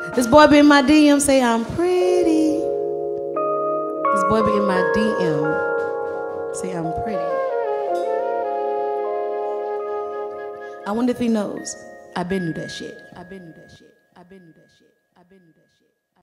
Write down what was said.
This boy be in my DM say I'm pretty. This boy be in my DM say I'm pretty. I wonder if he knows. I been knew that shit. I been knew that shit. I been knew that shit. I been knew that shit.